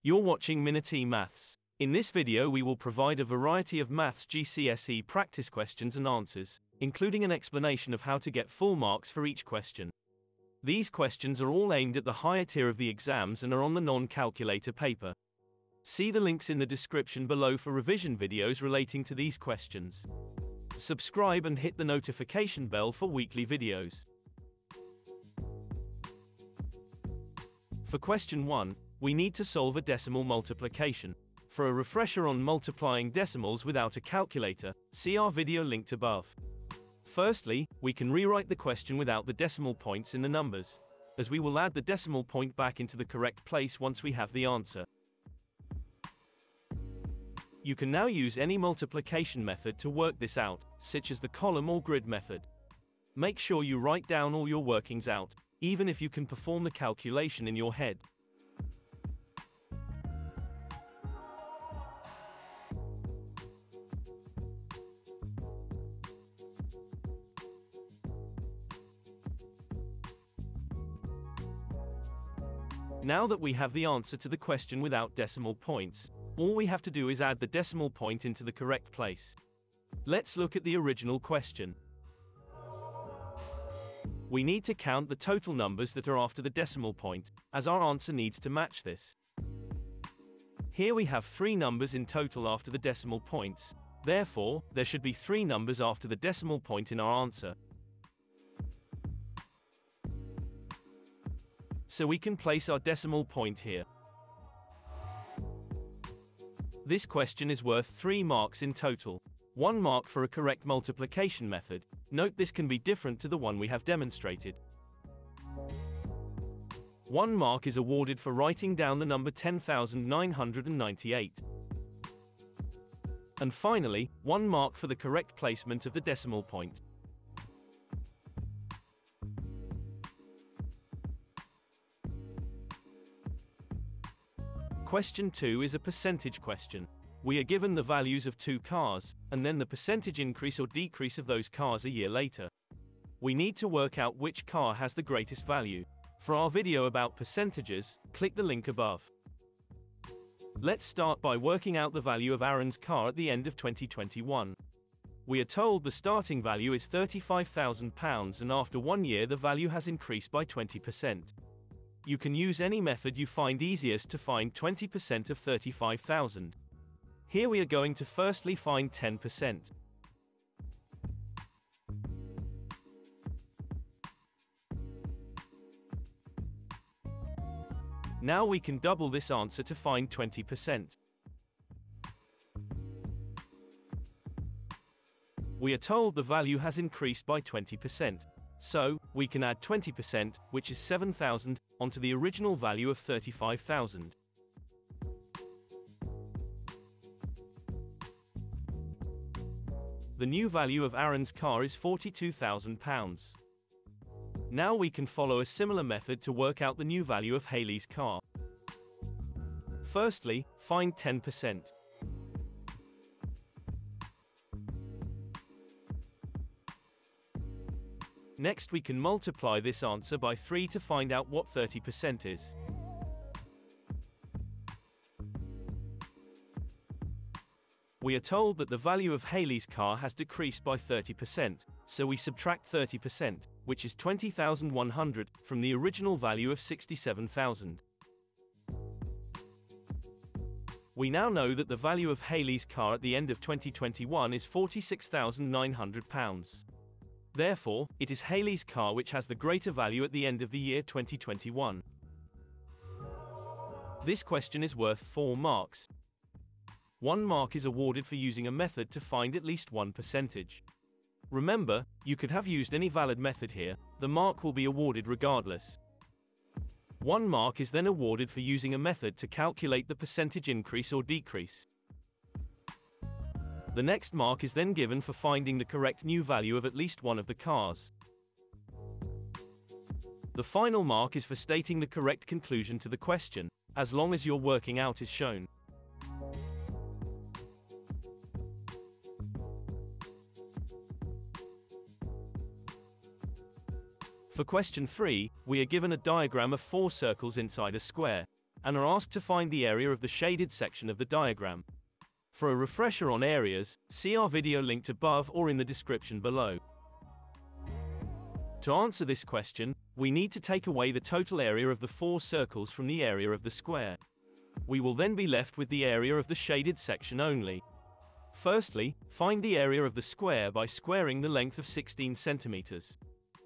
You're watching Minity Maths. In this video we will provide a variety of Maths GCSE practice questions and answers, including an explanation of how to get full marks for each question. These questions are all aimed at the higher tier of the exams and are on the non-calculator paper. See the links in the description below for revision videos relating to these questions. Subscribe and hit the notification bell for weekly videos. For question 1, we need to solve a decimal multiplication. For a refresher on multiplying decimals without a calculator, see our video linked above. Firstly, we can rewrite the question without the decimal points in the numbers, as we will add the decimal point back into the correct place once we have the answer. You can now use any multiplication method to work this out, such as the column or grid method. Make sure you write down all your workings out, even if you can perform the calculation in your head. Now that we have the answer to the question without decimal points, all we have to do is add the decimal point into the correct place. Let's look at the original question. We need to count the total numbers that are after the decimal point, as our answer needs to match this. Here we have 3 numbers in total after the decimal points, therefore, there should be 3 numbers after the decimal point in our answer. So we can place our decimal point here. This question is worth 3 marks in total. 1 mark for a correct multiplication method. Note this can be different to the one we have demonstrated. 1 mark is awarded for writing down the number 10,998. And finally, 1 mark for the correct placement of the decimal point. Question 2 is a percentage question. We are given the values of 2 cars, and then the percentage increase or decrease of those cars a year later. We need to work out which car has the greatest value. For our video about percentages, click the link above. Let's start by working out the value of Aaron's car at the end of 2021. We are told the starting value is £35,000 and after 1 year the value has increased by 20%. You can use any method you find easiest to find 20% of 35,000. Here we are going to firstly find 10%. Now we can double this answer to find 20%. We are told the value has increased by 20%. So, we can add 20%, which is 7,000, onto the original value of 35,000. The new value of Aaron's car is £42,000. Now we can follow a similar method to work out the new value of Haley's car. Firstly, find 10%. Next we can multiply this answer by 3 to find out what 30% is. We are told that the value of Haley's car has decreased by 30%, so we subtract 30%, which is 20,100, from the original value of 67,000. We now know that the value of Haley's car at the end of 2021 is £46,900. Therefore, it is Haley's car which has the greater value at the end of the year 2021. This question is worth 4 marks. 1 mark is awarded for using a method to find at least one percentage. Remember, you could have used any valid method here, the mark will be awarded regardless. 1 mark is then awarded for using a method to calculate the percentage increase or decrease. The next mark is then given for finding the correct new value of at least one of the cars. The final mark is for stating the correct conclusion to the question, as long as your working out is shown. For question 3, we are given a diagram of 4 circles inside a square. and are asked to find the area of the shaded section of the diagram. For a refresher on areas, see our video linked above or in the description below. To answer this question, we need to take away the total area of the 4 circles from the area of the square. We will then be left with the area of the shaded section only. Firstly, find the area of the square by squaring the length of 16 centimeters.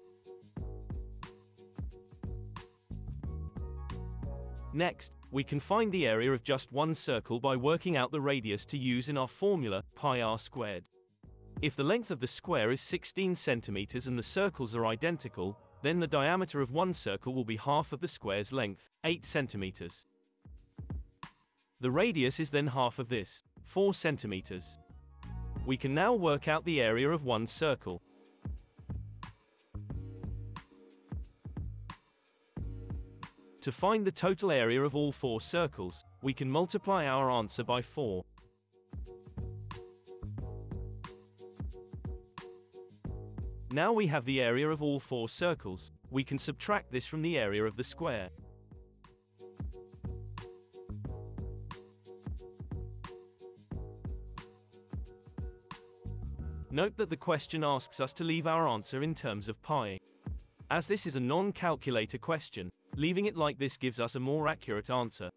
Next, we can find the area of just one circle by working out the radius to use in our formula, pi r squared. If the length of the square is 16 centimeters and the circles are identical, then the diameter of one circle will be half of the square's length, 8 centimeters. The radius is then half of this, 4 centimeters. We can now work out the area of one circle. To find the total area of all 4 circles, we can multiply our answer by 4. Now we have the area of all 4 circles, we can subtract this from the area of the square. Note that the question asks us to leave our answer in terms of pi. As this is a non-calculator question, leaving it like this gives us a more accurate answer.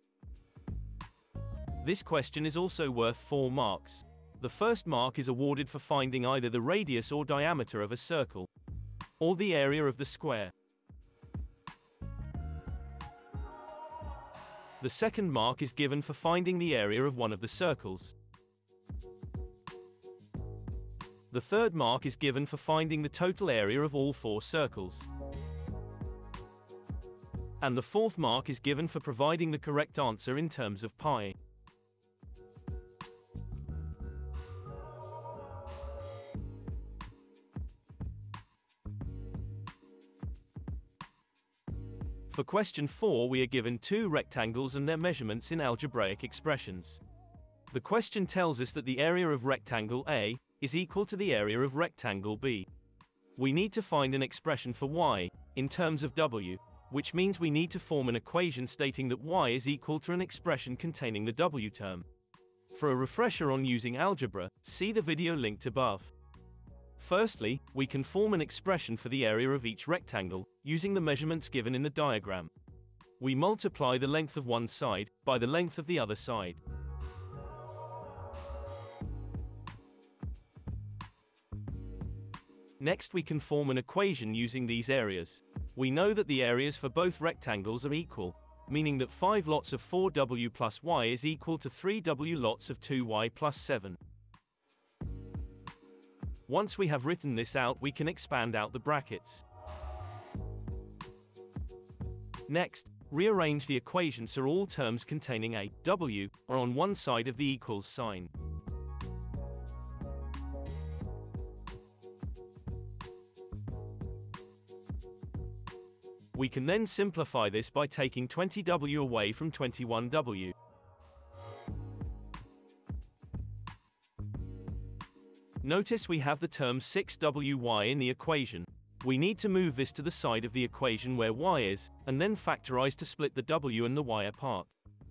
This question is also worth 4 marks. The first mark is awarded for finding either the radius or diameter of a circle, or the area of the square. The second mark is given for finding the area of one of the circles. The third mark is given for finding the total area of all 4 circles. And the fourth mark is given for providing the correct answer in terms of pi. For question 4, we are given 2 rectangles and their measurements in algebraic expressions. The question tells us that the area of rectangle A is equal to the area of rectangle B. We need to find an expression for y in terms of w, which means we need to form an equation stating that y is equal to an expression containing the w term. For a refresher on using algebra, see the video linked above. Firstly, we can form an expression for the area of each rectangle, using the measurements given in the diagram. We multiply the length of one side by the length of the other side. Next, we can form an equation using these areas. We know that the areas for both rectangles are equal, meaning that 5 lots of 4w plus y is equal to 3w lots of 2y plus 7. Once we have written this out, we can expand out the brackets. Next, rearrange the equation so all terms containing a w are on one side of the equals sign. We can then simplify this by taking 20w away from 21w. Notice we have the term 6wy in the equation. We need to move this to the side of the equation where y is, and then factorize to split the w and the y apart.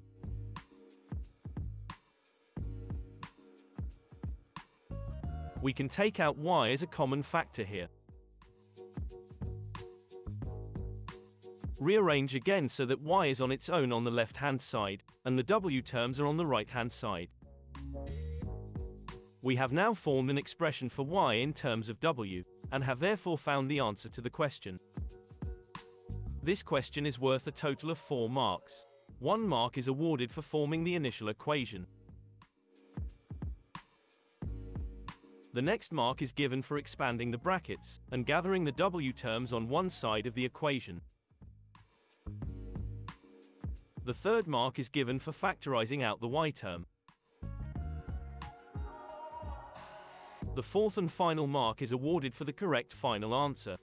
We can take out y as a common factor here. Rearrange again so that y is on its own on the left-hand side, and the w terms are on the right-hand side. We have now formed an expression for y in terms of w, and have therefore found the answer to the question. This question is worth a total of 4 marks. 1 mark is awarded for forming the initial equation. The next mark is given for expanding the brackets, and gathering the w terms on one side of the equation. The third mark is given for factorizing out the y term. The fourth and final mark is awarded for the correct final answer.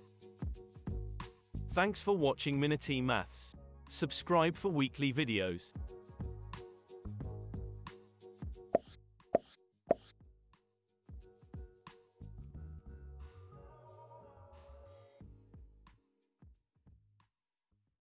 Thanks for watching Minity Maths. Subscribe for weekly videos.